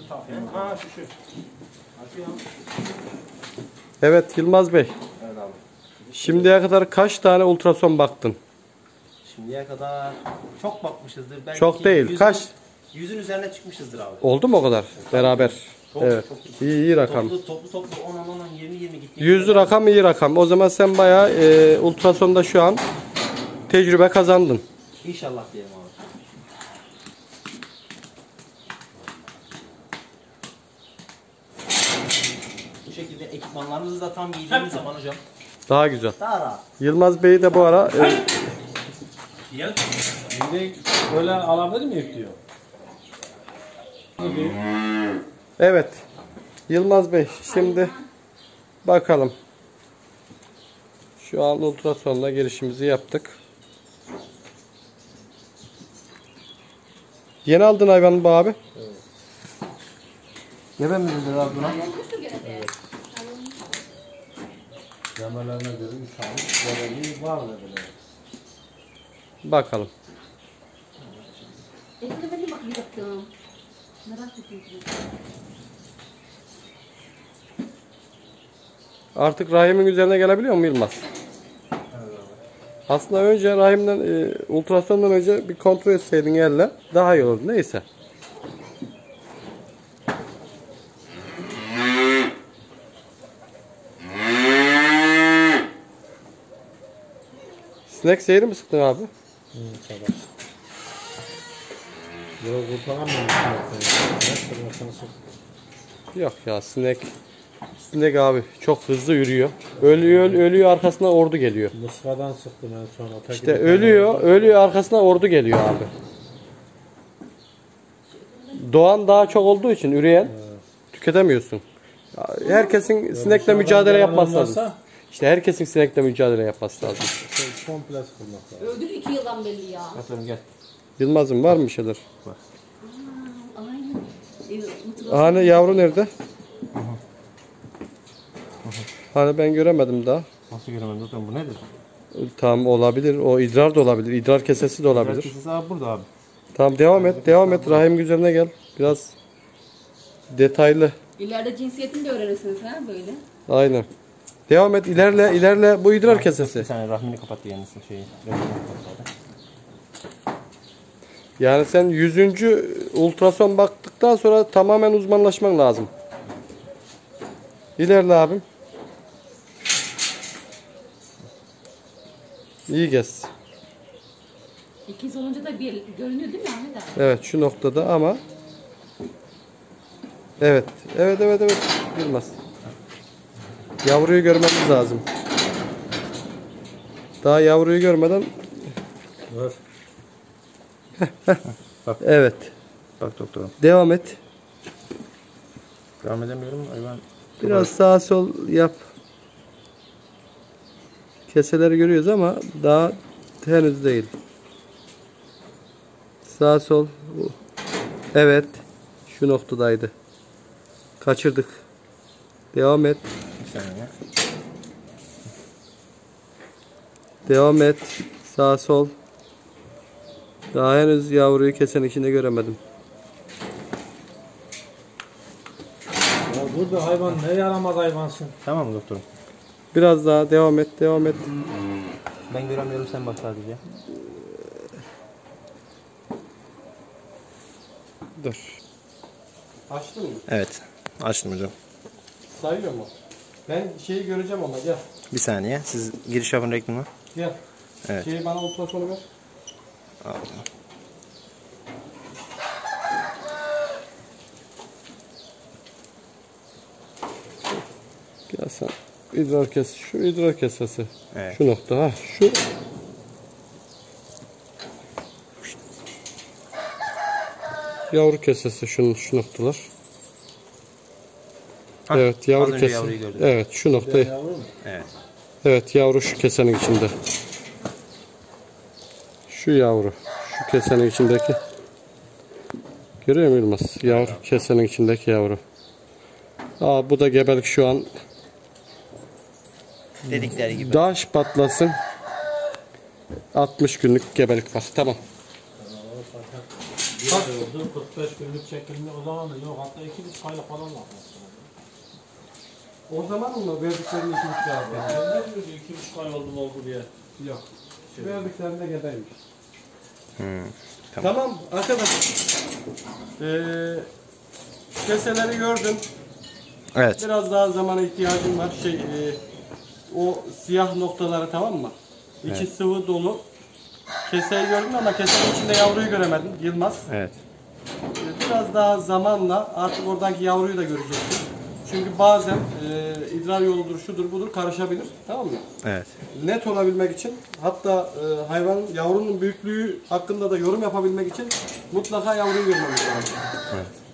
Ha şu. Evet Yılmaz Bey. Evet abi. Şimdiye kadar kaç tane ultrason baktın? Şimdiye kadar çok bakmışızdır. Belki Çok değil. Kaç? 100'ün üzerine çıkmışızdır abi. Oldu mu o kadar? Beraber. Çok, Evet. çok. İyi rakam. Toplu 10 20 gitti. 100 rakam iyi rakam. O zaman sen bayağı ultrasonda şu an tecrübe kazandın. İnşallah diyelim abi. Bu şekilde ekipmanlarımızı da tam giydiğimiz zaman hocam Daha güzel. daha rahat. Yılmaz Bey de bu ara Şimdi böyle alabilir miyim diyor. evet. Yılmaz Bey şimdi bakalım. Şu an ultrasonla girişimizi yaptık. Yeni aldın hayvanı bu abi. Evet. Ne ben mi dedi abi buna? Yamelerine göre 3 aylık görevi var dediler. Bakalım. Evde ben de bakacaktım. Merak ettim. Artık rahimin üzerine gelebiliyor mu Yılmaz? Aslında önce rahimden ultrasondan önce bir kontrol etseydin elle daha iyi olurdu. Neyse. Sinek zehri mi sıktın abi? Sabah. Yok kurtaramıyorum. Yok ya sinek. Sinek abi çok hızlı yürüyor. Ölüyor arkasına ordu geliyor. Mısradan sıktım en son. İşte ölüyor arkasına ordu geliyor abi. Doğan daha çok olduğu için üreyen tüketemiyorsun. Herkesin sinekle mücadele yapması lazım. İşte herkesin sinekle mücadele yapması lazım. Komple sıkılmak lazım. Öldür 2 yıldan belli ya. Atıyorum gel. Yılmaz'ım var mı bir şeyler? Aynen. Hani yavru nerede? Hani ben göremedim daha. Nasıl göremedim zaten bu nedir? Tamam olabilir. O idrar da olabilir. İdrar kesesi de olabilir. Kesesi abi burada abi. Tamam devam et. Devam et. Rahim üzerine gel. Biraz detaylı. İleride cinsiyetini de öğrenirsiniz ha böyle. Aynen. Devam et. İlerle. Bu idrar kesesi. Bir saniye rahmini kapat yenisini şeyi. Rahmini kapat abi. Yani sen 100. ultrason baktıktan sonra tamamen uzmanlaşman lazım. İlerle abim. İyi gez. İkiz olunca da bir görünüyor değil mi Ahmet abi? Evet şu noktada ama evet. Yılmaz. Yavruyu görmemiz lazım. Daha yavruyu görmeden Dur. evet. Bak doktorum. Devam et. Devam edemiyorum. Hayvan. Biraz sağa sol yap. Keseleri görüyoruz ama daha henüz değil. Sağ sol. Evet. Şu noktadaydı. Kaçırdık. Devam et. Bir saniye. Devam et. Sağ sol. Daha henüz yavruyu kesen içinde göremedim. Ya dur be hayvan ne yaramaz hayvansın. Tamam mı doktorum? Biraz daha devam et. Ben göremiyorum sen bak sadece. Dur. Açtın mı? Evet. Açtım hocam. Sayıyor mu? Ben şeyi göreceğim ama gel. Bir saniye. Siz giriş yapın reklamı. Gel. Evet. Şeyi bana ultrasonu ver. Aldım. Gel sen. İdrar kes. Şu idrar kesesi. Evet. Şu nokta. Ha. Şu. Yavru kesesi. Şu noktalar. Hah, Evet yavru az önce kesesi. yavruyu gördüm. Evet şu noktayı. Yavru mu? Evet. Evet yavru şu kesenin içinde. Şu yavru. Şu kesenin içindeki. Görüyor musun Yılmaz? Yavru kesenin içindeki yavru. Aa, bu da gebelik şu an. Dedikleri gibi. Daş patlasın. 60 günlük gebelik var. Tamam. Bir ay oldu, 45 günlük çekilme o zaman da yok. Hatta 2,5 aylık falan var. O zaman mı verdiklerini 2,5 abi? Ben ne diyordu 2,5 ay oldu mu oldu diye. Yok. Verdiklerinde gebeymiş. Tamam. Tamam arkadaşlar. Keseleri gördüm. Evet. Biraz daha zamana ihtiyacım var. O siyah noktaları tamam mı? İçi sıvı dolu. Keseyi gördüm ama kesenin içinde yavruyu göremedim. Yılmaz. Evet. Biraz daha zamanla artık oradaki yavruyu da göreceksin. Çünkü bazen idrar yoludur, şudur budur karışabilir. Tamam mı? Evet. Net olabilmek için hatta hayvanın yavrunun büyüklüğü hakkında da yorum yapabilmek için mutlaka yavruyu görmemiz lazım. Evet.